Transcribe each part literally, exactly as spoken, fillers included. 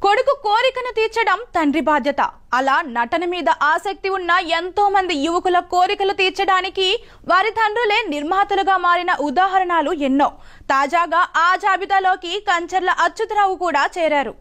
కొడుకు కోరికను తీర్చడం తండ్రి బాధ్యత. అలా నటన మీద ఆసక్తి ఉన్న ఎంతో మంది యువకుల కోరికలు తీర్చడానికి వారి తండ్రులే నిర్మాతలుగా మారిన ఉదాహరణలు ఎన్నో. తాజాగా ఆ జాబితాలోకి కంచర్ల అచ్యుతరావు కూడా చేరారు.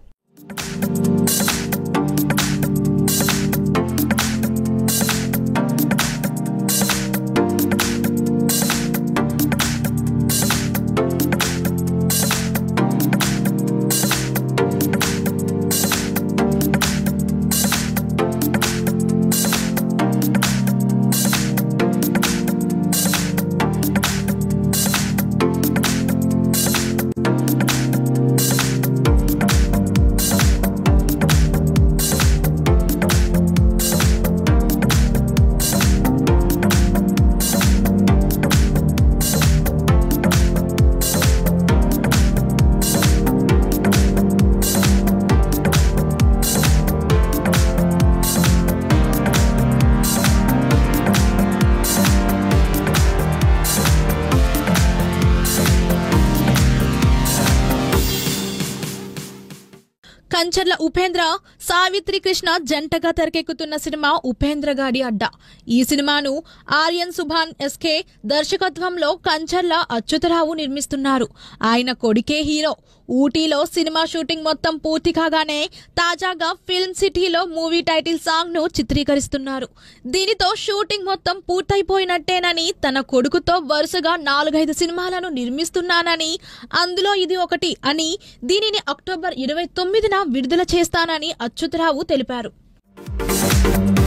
కంచర్ల ఉపేంద్ర సావిత్రి కృష్ణ జంటగా తెరకెక్కుతున్న సినిమా ఉపేంద్ర గాడి అడ్డా. ఈ సినిమాను ఆర్యన్ సుభాన్ ఎస్కే దర్శకత్వంలో కంచర్ల అచ్యుతరావు నిర్మిస్తున్నారు. ఆయన కొడుకే హీరో. ఊటీలో సినిమా షూటింగ్ మొత్తం పూర్తి కాగానే తాజాగా ఫిల్మ్ సిటీలో మూవీ టైటిల్ సాంగ్ ను చిత్రీకరిస్తున్నారు. దీనితో షూటింగ్ మొత్తం పూర్తయిపోయినట్టేనని, తన కొడుకుతో వరుసగా నాలుగైదు సినిమాలను నిర్మిస్తున్నానని, అందులో ఇది ఒకటి అని, దీనిని అక్టోబర్ ఇరవై తొమ్మిదిన విడుదల చేస్తానని అచ్యుతరావు తెలిపారు.